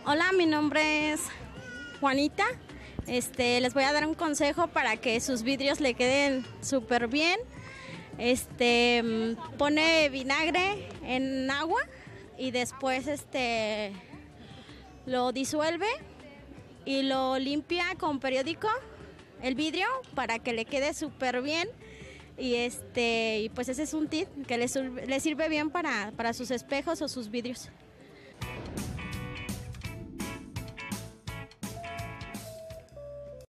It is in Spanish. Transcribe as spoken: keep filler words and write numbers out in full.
Hola, mi nombre es Juanita. Este, les voy a dar un consejo para que sus vidrios le queden súper bien. Este, pone vinagre en agua y después este lo disuelve y lo limpia con periódico el vidrio para que le quede súper bien. Y este, y pues ese es un tip que le, le sirve bien para, para sus espejos o sus vidrios.